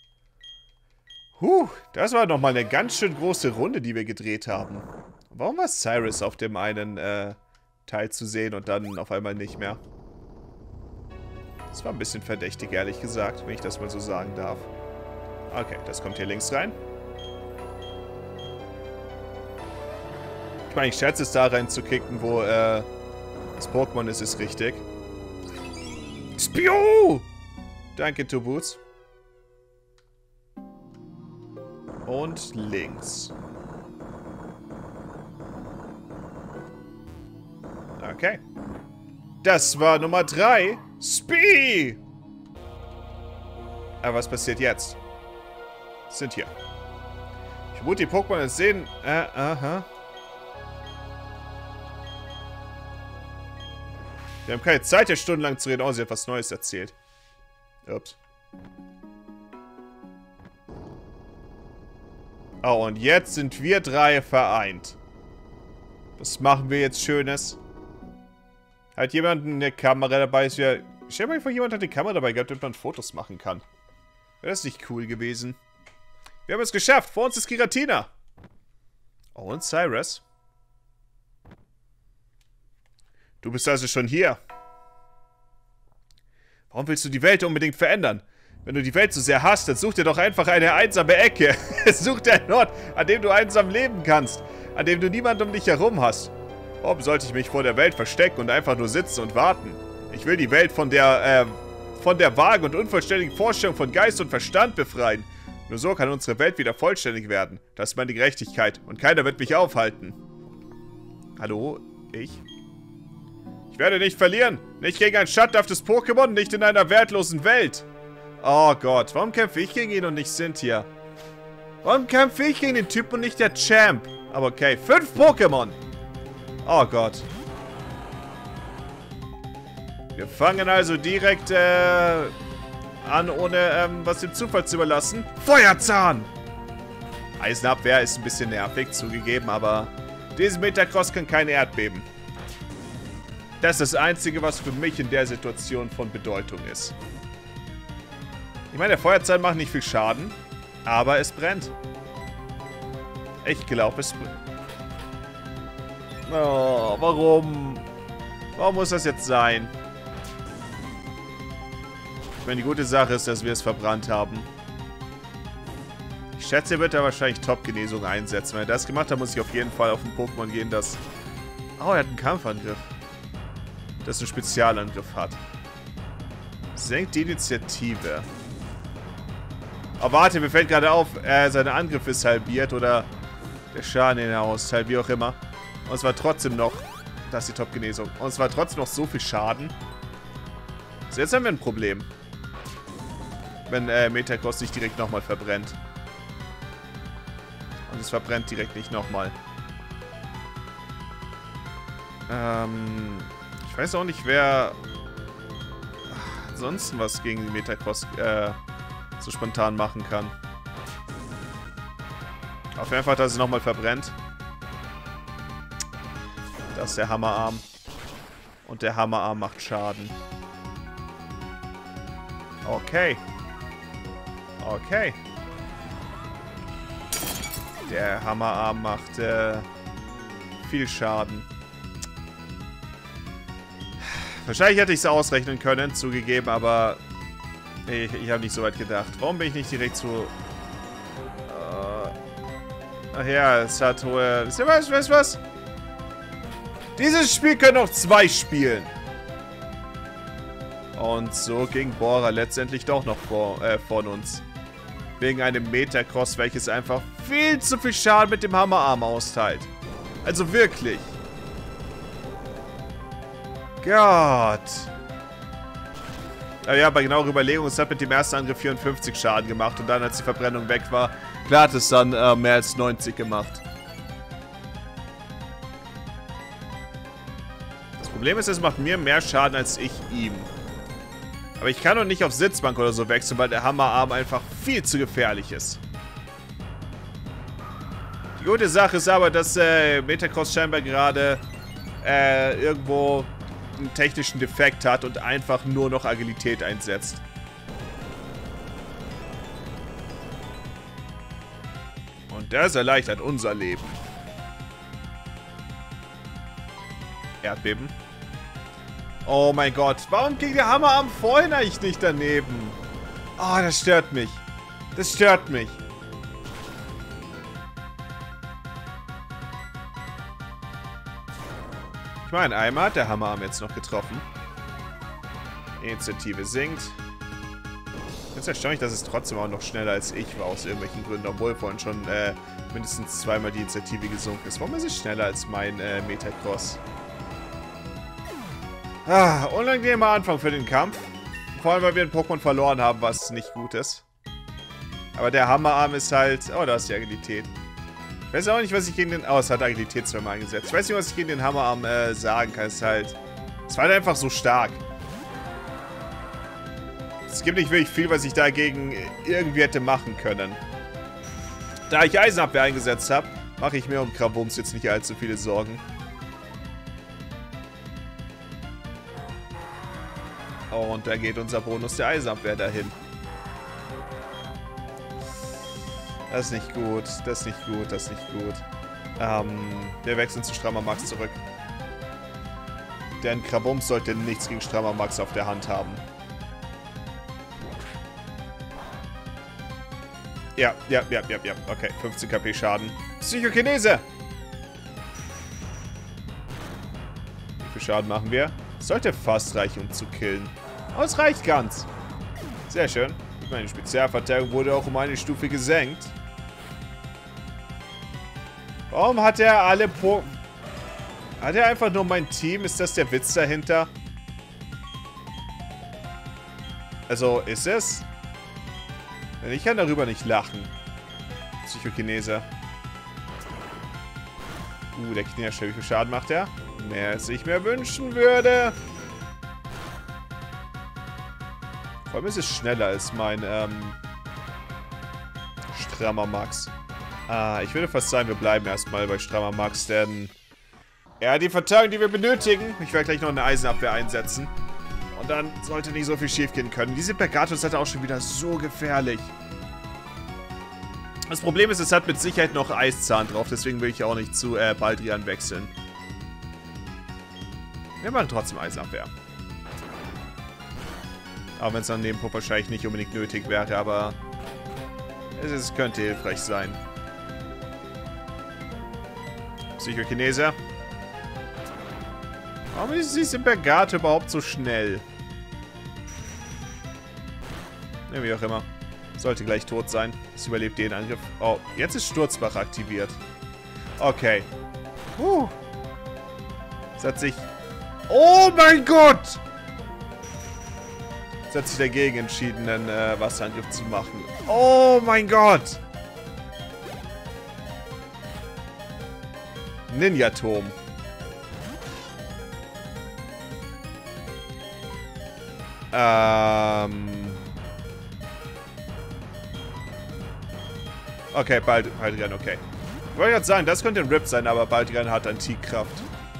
Das war nochmal eine ganz schön große Runde, die wir gedreht haben. Warum war Cyrus auf dem einen Teil zu sehen und dann auf einmal nicht mehr? Das war ein bisschen verdächtig, ehrlich gesagt, wenn ich das mal so sagen darf. Okay, das kommt hier links rein. Ich meine, ich schätze es da rein zu kicken, wo das Pokémon ist richtig. Spio! Danke, Tubus. Und links. Okay. Das war Nummer 3. Spee! Aber was passiert jetzt? Sind hier. Ich vermute, die Pokémon sehen... aha. Wir haben keine Zeit, hier stundenlang zu reden. Oh, sie hat was Neues erzählt. Ups. Oh, und jetzt sind wir 3 vereint. Was machen wir jetzt Schönes? Hat jemand eine Kamera dabei? Stell dir mal vor, jemand hat eine Kamera dabei gehabt, damit man Fotos machen kann. Wäre das nicht cool gewesen? Wir haben es geschafft. Vor uns ist Giratina. Oh, und Cyrus. Du bist also schon hier. Warum willst du die Welt unbedingt verändern? Wenn du die Welt so sehr hasst, dann such dir doch einfach eine einsame Ecke. Such dir einen Ort, an dem du einsam leben kannst. An dem du niemanden um dich herum hast. Warum sollte ich mich vor der Welt verstecken und einfach nur sitzen und warten? Ich will die Welt von der von der vagen und unvollständigen Vorstellung von Geist und Verstand befreien. Nur so kann unsere Welt wieder vollständig werden. Das ist meine Gerechtigkeit und keiner wird mich aufhalten. Hallo? Ich? Ich werde nicht verlieren. Nicht gegen ein schattenhaftes Pokémon, nicht in einer wertlosen Welt. Oh Gott, warum kämpfe ich gegen ihn und nicht Cynthia? Warum kämpfe ich gegen den Typ und nicht der Champ? Aber okay, 5 Pokémon. Oh Gott. Wir fangen also direkt an, ohne was dem Zufall zu überlassen. Feuerzahn! Eisenabwehr ist ein bisschen nervig, zugegeben, aber dieses Metacross kann keine Erdbeben. Das ist das Einzige, was für mich in der Situation von Bedeutung ist. Ich meine, der Feuerzahn macht nicht viel Schaden, aber es brennt. Ich glaube, es brennt. Oh, warum? Warum muss das jetzt sein? Ich meine, die gute Sache ist, dass wir es verbrannt haben. Ich schätze, er wird da wahrscheinlich Top-Genesung einsetzen. Wenn er das gemacht hat, muss ich auf jeden Fall auf ein Pokémon gehen, das... Oh, er hat einen Kampfangriff. Das einen Spezialangriff hat. Senkt die Initiative. Oh, warte, mir fällt gerade auf, sein Angriff ist halbiert oder der Schaden, den er austeilt, wie auch immer. Und es war trotzdem noch... Das ist die Top-Genesung. Und es war trotzdem noch so viel Schaden. So, jetzt haben wir ein Problem. Wenn Metacross nicht direkt nochmal verbrennt. Und es verbrennt direkt nicht nochmal. Ich weiß auch nicht, wer ansonsten was gegen Metacross so spontan machen kann. Auf jeden Fall, dass es nochmal verbrennt. Das ist der Hammerarm. Und der Hammerarm macht Schaden. Okay. Okay. Der Hammerarm macht viel Schaden. Wahrscheinlich hätte ich es ausrechnen können, zugegeben, aber ich habe nicht so weit gedacht. Warum bin ich nicht direkt zu... ach ja, es hat hohe... Weißt du was? Dieses Spiel können auch 2 spielen. Und so ging Bohrer letztendlich doch noch von uns. Wegen einem Metacross, welches einfach viel zu viel Schaden mit dem Hammerarm austeilt. Also wirklich. Gott. Aber ja, bei genauer Überlegung, es hat mit dem ersten Angriff 54 Schaden gemacht. Und dann, als die Verbrennung weg war, klar hat es dann mehr als 90 gemacht. Das Problem ist, es macht mir mehr Schaden als ich ihm. Aber ich kann doch nicht auf Sitzbank oder so wechseln, weil der Hammerarm einfach viel zu gefährlich ist. Die gute Sache ist aber, dass Metacross scheinbar gerade irgendwo einen technischen Defekt hat und einfach nur noch Agilität einsetzt. Und das erleichtert unser Leben. Erdbeben. Oh mein Gott, warum ging der Hammerarm vorhin eigentlich nicht daneben? Oh, das stört mich. Das stört mich. Ich meine, einmal hat der Hammerarm jetzt noch getroffen. Initiative sinkt. Ich finde es erstaunlich, dass es trotzdem auch noch schneller als ich war, aus irgendwelchen Gründen, obwohl vorhin schon mindestens 2-mal die Initiative gesunken ist. Warum ist es schneller als mein Metacross? Ah, unangenehmer Anfang für den Kampf. Vor allem, weil wir ein Pokémon verloren haben, was nicht gut ist. Aber der Hammerarm ist halt... Oh, da ist die Agilität. Ich weiß auch nicht, was ich gegen den... Oh, es hat Agilität zweimal eingesetzt. Ich weiß nicht, was ich gegen den Hammerarm sagen kann. Es ist halt... Es war halt einfach so stark. Es gibt nicht wirklich viel, was ich dagegen irgendwie hätte machen können. Da ich Eisenabwehr eingesetzt habe, mache ich mir um Krabums jetzt nicht allzu viele Sorgen. Und da geht unser Bonus der Eisenabwehr dahin. Das ist nicht gut. Das ist nicht gut. Das ist nicht gut. Wir wechseln zu Strammer Max zurück. Denn Krabums sollte nichts gegen Strammer Max auf der Hand haben. Ja. Okay, 15 KP Schaden. Psychokinese! Wie viel Schaden machen wir? Sollte fast reichen, um zu killen. Oh, es reicht ganz. Sehr schön. Meine Spezialverteidigung wurde auch um eine Stufe gesenkt. Warum hat er alle Hat er einfach nur mein Team? Ist das der Witz dahinter? Also, ist es? Denn ich kann darüber nicht lachen. Psychokinese. Der Knirsch, wie viel Schaden macht er? Mehr als ich mir wünschen würde. Vor allem ist es schneller als mein, Strammer Max. Ich würde fast sagen, wir bleiben erstmal bei Strammer Max, denn... Ja, die Verteidigung, die wir benötigen. Ich werde gleich noch eine Eisenabwehr einsetzen. Und dann sollte nicht so viel schief gehen können. Diese Pergatus hat auch schon wieder so gefährlich. Das Problem ist, es hat mit Sicherheit noch Eiszahn drauf. Deswegen will ich auch nicht zu Baldrian wechseln. Wir machen trotzdem Eisenabwehr. Auch wenn es an dem Punkt wahrscheinlich nicht unbedingt nötig wäre, aber es könnte hilfreich sein. Psychokinese. Warum ist diese Bergate überhaupt so schnell? Ja, wie auch immer. Sollte gleich tot sein. Es überlebt den Angriff. Oh, jetzt ist Sturzbach aktiviert. Okay. Es hat sich... Oh mein Gott! Es hat sich dagegen entschieden, einen Wasserangriff zu machen. Oh mein Gott! Ninjaturm. Okay, Baldrian, okay. Ich wollte gerade sagen, das könnte ein Rip sein, aber Baldrian hat Antikkraft.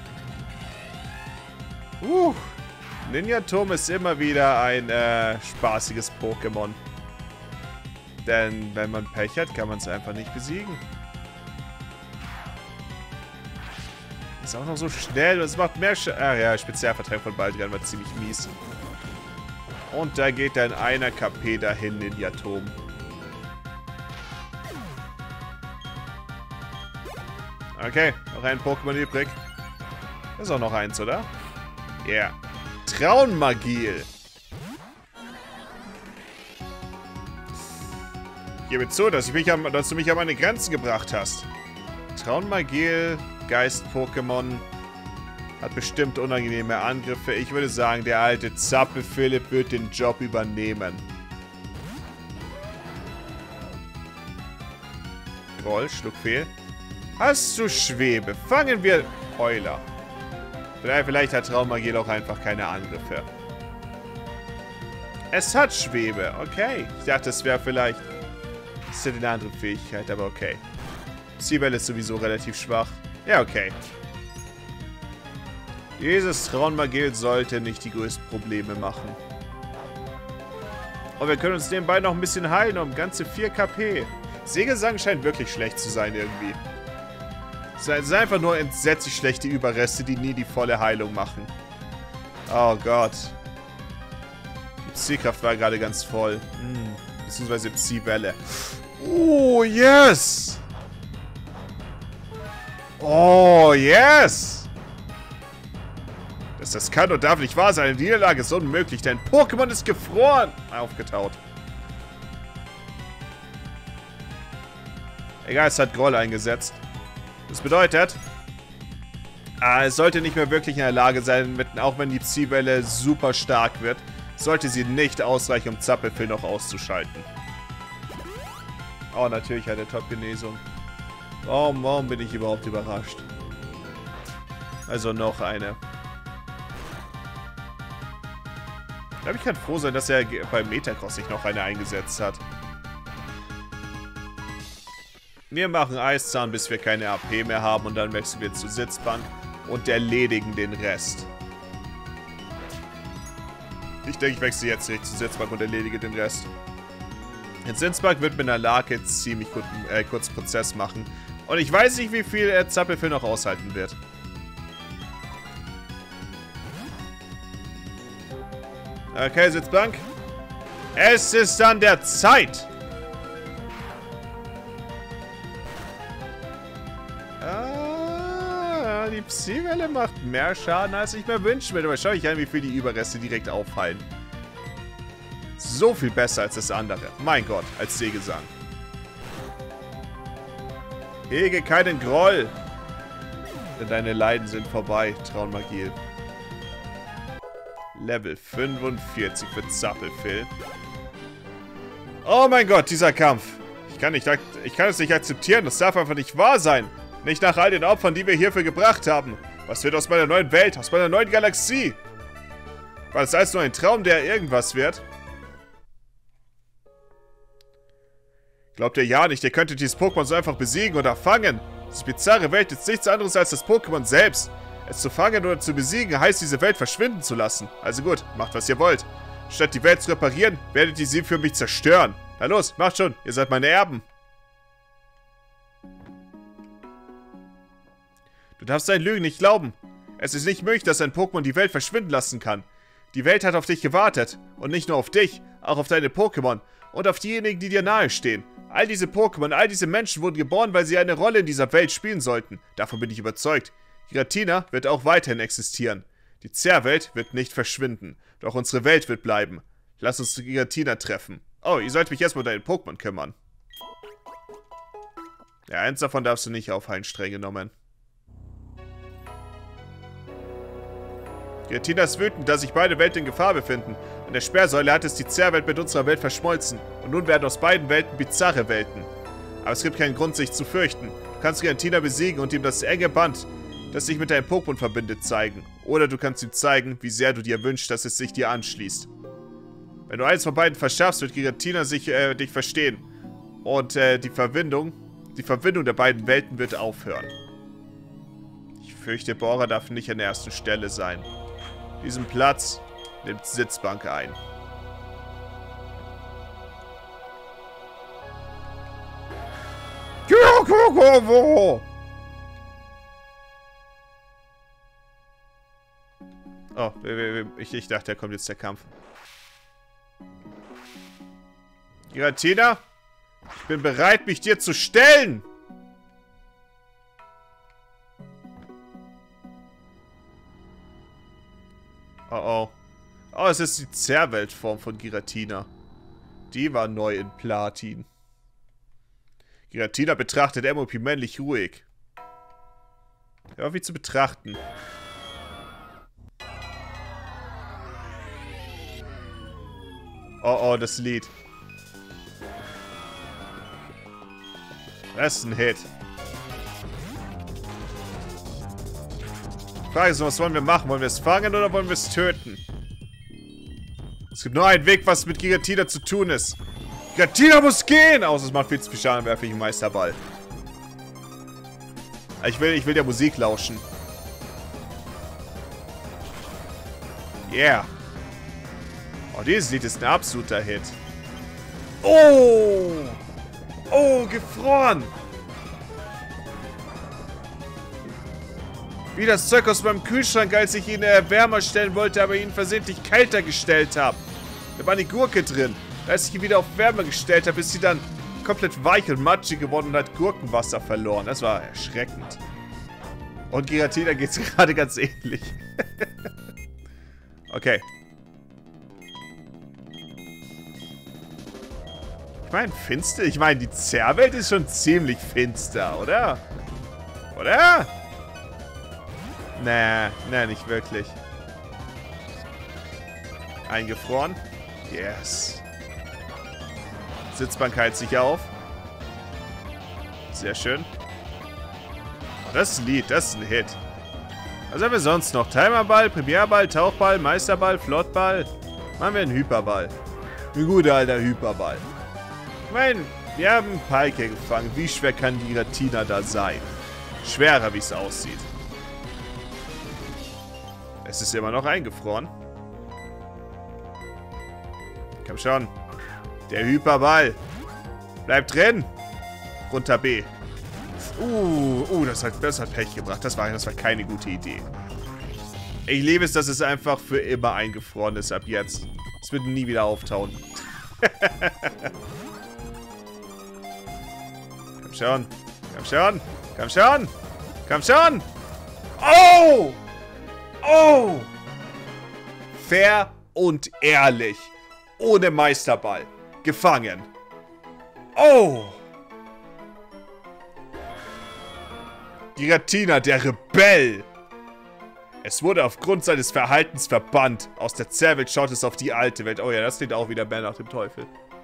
Ninjaturm ist immer wieder ein spaßiges Pokémon. Denn wenn man Pech hat, kann man es einfach nicht besiegen. Ist auch noch so schnell und es macht mehr ja, Spezialverteidigung von Baldrian war ziemlich mies. Und da geht dann einer KP dahin, Ninjaturm. Okay, noch ein Pokémon übrig. Ist auch noch eins, oder? Ja. Yeah. Traunmagil. Ich gebe zu, dass du mich an meine Grenzen gebracht hast. Traunmagil, Geist-Pokémon, hat bestimmt unangenehme Angriffe. Ich würde sagen, der alte Zappel-Philipp wird den Job übernehmen. Groll, Schluckfehl. Hast du Schwebe? Fangen wir Euler. Vielleicht hat Traunmagil auch einfach keine Angriffe. Es hat Schwebe, okay. Ich dachte, es wäre vielleicht... Das ist eine andere Fähigkeit, aber okay. Psywelle ist sowieso relativ schwach. Ja, okay. Dieses Traunmagil sollte nicht die größten Probleme machen. Und wir können uns nebenbei noch ein bisschen heilen um ganze 4 KP. Sägesang scheint wirklich schlecht zu sein irgendwie. Es sind einfach nur entsetzlich schlechte Überreste, die nie die volle Heilung machen. Oh Gott. Die Psykraft war gerade ganz voll. Beziehungsweise Psywelle. Oh, yes! Oh, yes! Dass das kann und darf nicht wahr sein. Eine Niederlage ist unmöglich, denn Pokémon ist gefroren. Aufgetaut. Egal, es hat Groll eingesetzt. Das bedeutet, es sollte nicht mehr wirklich in der Lage sein, auch wenn die Psywelle super stark wird, sollte sie nicht ausreichen, um Zappelfil noch auszuschalten. Oh, natürlich hat er Top-Genesung. Warum bin ich überhaupt überrascht? Also noch eine. Ich glaube, ich kann froh sein, dass er beim Metacross sich noch eine eingesetzt hat. Wir machen Eiszahn, bis wir keine AP mehr haben und dann wechseln wir zur Sitzbank und erledigen den Rest. Ich denke, ich wechsle jetzt direkt zur Sitzbank und erledige den Rest. In Sitzbank wird mit einer Lake ziemlich kurzen Prozess machen. Und ich weiß nicht, wie viel Zappelfil noch aushalten wird. Okay, Sitzbank. Es ist an der Zeit! Die Psywelle macht mehr Schaden, als ich mir wünschen würde. Aber schau ich an, wie viel die Überreste direkt auffallen. So viel besser als das andere. Mein Gott, als Seegesang. Hege keinen Groll. Denn deine Leiden sind vorbei, Traunmagil. Level 45 für Zappelfil. Oh mein Gott, dieser Kampf. Ich kann es nicht akzeptieren. Das darf einfach nicht wahr sein. Nicht nach all den Opfern, die wir hierfür gebracht haben. Was wird aus meiner neuen Welt, aus meiner neuen Galaxie? War das alles nur ein Traum, der irgendwas wird? Glaubt ihr ja nicht, ihr könntet dieses Pokémon so einfach besiegen oder fangen? Diese bizarre Welt ist nichts anderes als das Pokémon selbst. Es zu fangen oder zu besiegen, heißt diese Welt verschwinden zu lassen. Also gut, macht was ihr wollt. Statt die Welt zu reparieren, werdet ihr sie für mich zerstören. Na los, macht schon, ihr seid meine Erben. Du darfst deinen Lügen nicht glauben. Es ist nicht möglich, dass ein Pokémon die Welt verschwinden lassen kann. Die Welt hat auf dich gewartet. Und nicht nur auf dich, auch auf deine Pokémon. Und auf diejenigen, die dir nahestehen. All diese Pokémon, all diese Menschen wurden geboren, weil sie eine Rolle in dieser Welt spielen sollten. Davon bin ich überzeugt. Giratina wird auch weiterhin existieren. Die Zerrwelt wird nicht verschwinden. Doch unsere Welt wird bleiben. Lass uns zu Giratina treffen. Oh, ihr sollt mich erstmal um deine Pokémon kümmern. Ja, eins davon darfst du nicht aufhalten, streng genommen. Giratina ist wütend, dass sich beide Welten in Gefahr befinden. In der Sperrsäule hat es die Zerrwelt mit unserer Welt verschmolzen. Und nun werden aus beiden Welten bizarre Welten. Aber es gibt keinen Grund, sich zu fürchten. Du kannst Giratina besiegen und ihm das enge Band, das sich mit deinem Pokémon verbindet, zeigen. Oder du kannst ihm zeigen, wie sehr du dir wünschst, dass es sich dir anschließt. Wenn du eins von beiden verschaffst, wird Giratina dich verstehen. Und die Verbindung der beiden Welten wird aufhören. Ich fürchte, Bora darf nicht an der ersten Stelle sein. Diesen Platz nimmt Sitzbank ein. Oh, ich dachte, da kommt jetzt der Kampf. Giratina, ich bin bereit, mich dir zu stellen! Oh oh. Oh, es ist die Zerrweltform von Giratina. Die war neu in Platin. Giratina betrachtet MOP männlich ruhig. Ja, wie zu betrachten. Oh oh, das Lied. Das ist ein Hit. Die Frage ist nur, was wollen wir machen? Wollen wir es fangen oder wollen wir es töten? Es gibt nur einen Weg, was mit Giratina zu tun ist. Giratina muss gehen! Außer es macht viel zu viel Schaden, werfe ich einen Meisterball. Ich will der Musik lauschen. Yeah. Oh, dieses Lied ist ein absoluter Hit. Oh! Oh, gefroren! Wie das Zeug aus meinem Kühlschrank, als ich ihn wärmer stellen wollte, aber ihn versehentlich kälter gestellt habe. Da war eine Gurke drin. Als ich ihn wieder auf Wärme gestellt habe, ist sie dann komplett weich und matschig geworden und hat Gurkenwasser verloren. Das war erschreckend. Und Giratina geht es gerade ganz ähnlich. Okay. Ich meine, finster. Ich meine, die Zerrwelt ist schon ziemlich finster, oder? Oder? Nee, nicht wirklich. Eingefroren. Yes. Sitzbank heilt sich auf. Sehr schön. Oh, das ist ein Lied, das ist ein Hit. Was haben wir sonst noch? Timerball, Premierball, Tauchball, Meisterball, Flottball. Machen wir einen Hyperball. Ein guter alter Hyperball. Ich meine, wir haben Palkia gefangen. Wie schwer kann die Giratina da sein? Schwerer, wie es aussieht. Es ist immer noch eingefroren. Komm schon. Der Hyperball. Bleib drin. Runter B. Das hat Pech gebracht. Das war keine gute Idee. Ich liebe es, dass es einfach für immer eingefroren ist ab jetzt. Es wird nie wieder auftauen. Komm schon. Komm schon. Komm schon. Komm schon. Oh! Oh! Fair und ehrlich. ohne Meisterball. Gefangen. Oh! Giratina, der Rebell. Es wurde aufgrund seines Verhaltens verbannt. Aus der Zerrwelt schaut es auf die alte Welt. Oh ja, das klingt auch wieder mehr nach dem Teufel.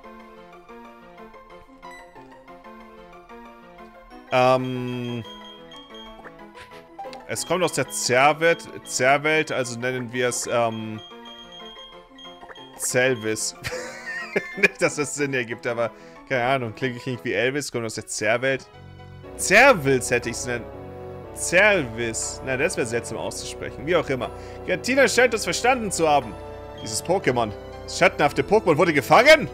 Es kommt aus der Zerrwelt, also nennen wir es, Zelvis. Nicht, dass das Sinn ergibt, aber keine Ahnung, klingt irgendwie Elvis, kommt aus der Zerrwelt. Zervils hätte ich es nennen. Zervis. Na, das wäre seltsam auszusprechen. Wie auch immer. Giratina scheint es verstanden zu haben. Dieses Pokémon. Das schattenhafte Pokémon wurde gefangen?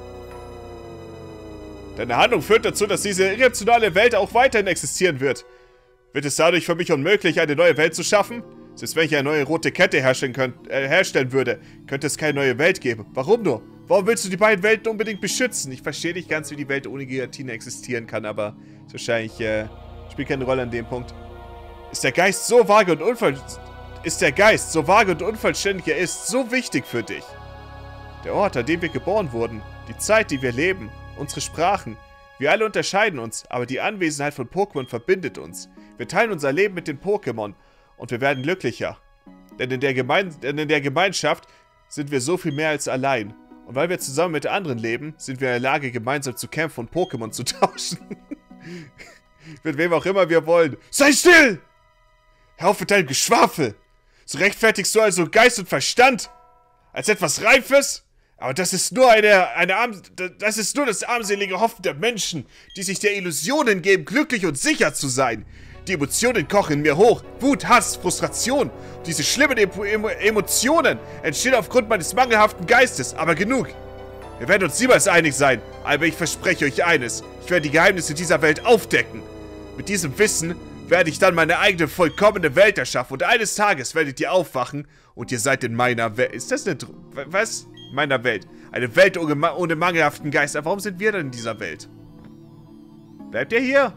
Deine Handlung führt dazu, dass diese irrationale Welt auch weiterhin existieren wird. Wird es dadurch für mich unmöglich, eine neue Welt zu schaffen? Selbst wenn ich eine neue rote Kette herstellen würde, könnte es keine neue Welt geben. Warum nur? Warum willst du die beiden Welten unbedingt beschützen? Ich verstehe nicht ganz, wie die Welt ohne Giratina existieren kann, aber ist wahrscheinlich, spielt keine Rolle an dem Punkt. Ist der Geist so vage und unvollständig er ist, so wichtig für dich? Der Ort, an dem wir geboren wurden, die Zeit, die wir leben, unsere Sprachen. Wir alle unterscheiden uns, aber die Anwesenheit von Pokémon verbindet uns. Wir teilen unser Leben mit den Pokémon und wir werden glücklicher. Denn in der Gemeinschaft sind wir so viel mehr als allein. Und weil wir zusammen mit anderen leben, sind wir in der Lage, gemeinsam zu kämpfen und Pokémon zu tauschen. Mit wem auch immer wir wollen. Sei still! Hör auf mit deinem Geschwafel! So rechtfertigst du also Geist und Verstand als etwas Reifes? Aber das ist nur das armselige Hoffen der Menschen, die sich der Illusion hingeben, glücklich und sicher zu sein. Die Emotionen kochen in mir hoch. Wut, Hass, Frustration. Diese schlimmen Emotionen entstehen aufgrund meines mangelhaften Geistes. Aber genug. Wir werden uns niemals einig sein. Aber ich verspreche euch eines. Ich werde die Geheimnisse dieser Welt aufdecken. Mit diesem Wissen werde ich dann meine eigene vollkommene Welt erschaffen. Und eines Tages werdet ihr aufwachen und ihr seid in meiner Welt. Ist das eine... Was? Meiner Welt. Eine Welt ohne mangelhaften Geist. Aber warum sind wir denn in dieser Welt? Bleibt ihr hier?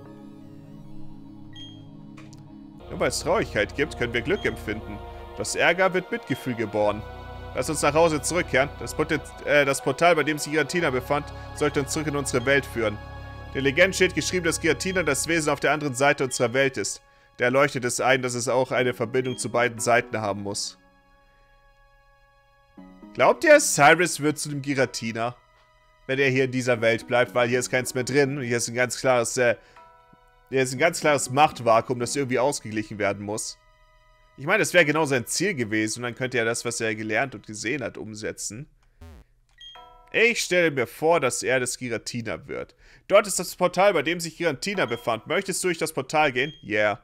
Nur weil es Traurigkeit gibt, können wir Glück empfinden. Aus Ärger wird Mitgefühl geboren. Lass uns nach Hause zurückkehren. Das Portal, bei dem sich Giratina befand, sollte uns zurück in unsere Welt führen. In der Legende steht geschrieben, dass Giratina das Wesen auf der anderen Seite unserer Welt ist. Der leuchtet es ein, dass es auch eine Verbindung zu beiden Seiten haben muss. Glaubt ihr, Cyrus wird zu dem Giratina? Wenn er hier in dieser Welt bleibt, weil hier ist keins mehr drin. Hier ist ein ganz klares, Machtvakuum, das irgendwie ausgeglichen werden muss. Ich meine, das wäre genau sein Ziel gewesen. Und dann könnte er das, was er gelernt und gesehen hat, umsetzen. Ich stelle mir vor, dass er das Giratina wird. Dort ist das Portal, bei dem sich Giratina befand. Möchtest du durch das Portal gehen? Yeah.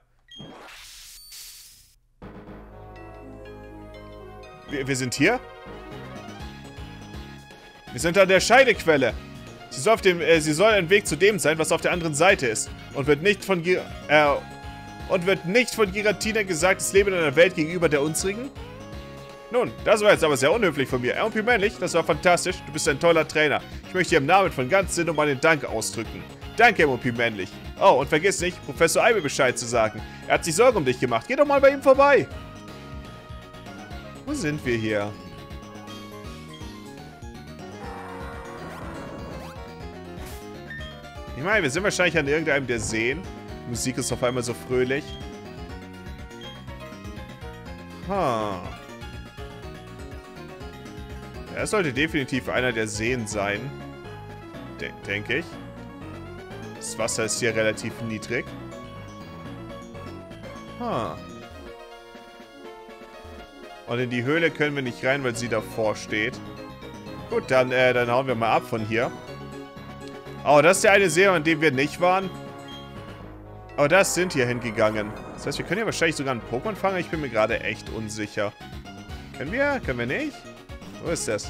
Wir sind hier? Wir sind an der Scheidequelle. Sie soll ein Weg zu dem sein, was auf der anderen Seite ist. Und wird nicht von Giratina gesagt, es lebe in einer Welt gegenüber der unsrigen? Nun, das war jetzt aber sehr unhöflich von mir. MP Männlich, das war fantastisch. Du bist ein toller Trainer. Ich möchte dir im Namen von ganz Sinn meinen Dank ausdrücken. Danke, MP Männlich. Oh, und vergiss nicht, Professor Eibe Bescheid zu sagen. Er hat sich Sorgen um dich gemacht. Geh doch mal bei ihm vorbei. Wo sind wir hier? Ich meine, wir sind wahrscheinlich an irgendeinem der Seen. Die Musik ist auf einmal so fröhlich. Er sollte definitiv einer der Seen sein. Denke ich. Das Wasser ist hier relativ niedrig. Und in die Höhle können wir nicht rein, weil sie davor steht. Gut, dann hauen wir mal ab von hier. Oh, das ist der eine See, an dem wir nicht waren. Oh, das sind hier hingegangen. Das heißt, wir können ja wahrscheinlich sogar einen Pokémon fangen. Ich bin mir gerade echt unsicher. Können wir? Können wir nicht? Wo ist das?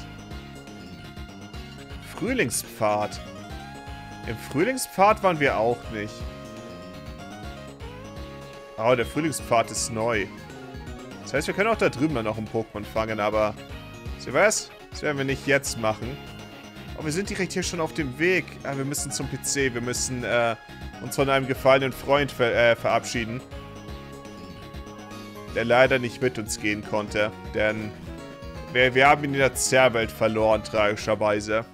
Frühlingspfad. Im Frühlingspfad waren wir auch nicht. Oh, der Frühlingspfad ist neu. Das heißt, wir können auch da drüben dann noch einen Pokémon fangen, aber... Seht ihr was? Das werden wir nicht jetzt machen. Oh, wir sind direkt hier schon auf dem Weg. Wir müssen zum PC. Wir müssen uns von einem gefallenen Freund verabschieden. Der leider nicht mit uns gehen konnte. Denn Wir haben ihn in der Zerrwelt verloren, tragischerweise.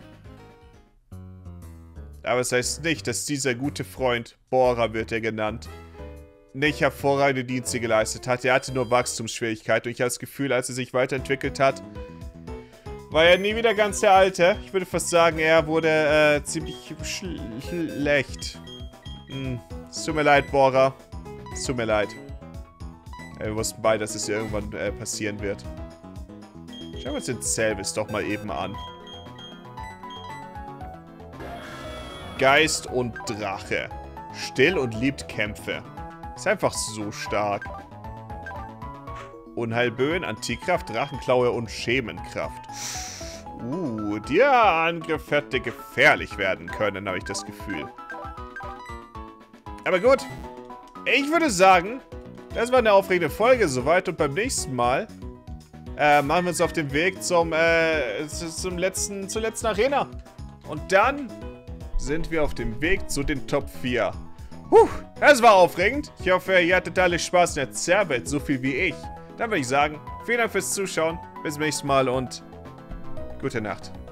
Aber es heißt nicht, dass dieser gute Freund, Bohrer wird er genannt, nicht hervorragende Dienste geleistet hat. Er hatte nur Wachstumsschwierigkeiten und ich habe das Gefühl, als er sich weiterentwickelt hat, war er nie wieder ganz der Alte. Ich würde fast sagen, er wurde ziemlich schlecht. Es tut mir leid, Bohrer. Es tut mir leid. Wir wussten beide, dass es irgendwann passieren wird. Schauen wir uns den Zelvis doch mal eben an. Geist und Drache. Still und liebt Kämpfe. Ist einfach so stark. Unheilböen, Antikraft, Drachenklaue und Schemenkraft. Der Angriff hätte gefährlich werden können, habe ich das Gefühl. Aber gut. Ich würde sagen, das war eine aufregende Folge soweit. Und beim nächsten Mal machen wir uns auf den Weg zur letzten Arena. Und dann sind wir auf dem Weg zu den Top 4. Das war aufregend. Ich hoffe, ihr hattet alle Spaß in der Zerrwelt, so viel wie ich. Dann würde ich sagen, vielen Dank fürs Zuschauen. Bis zum nächsten Mal und gute Nacht.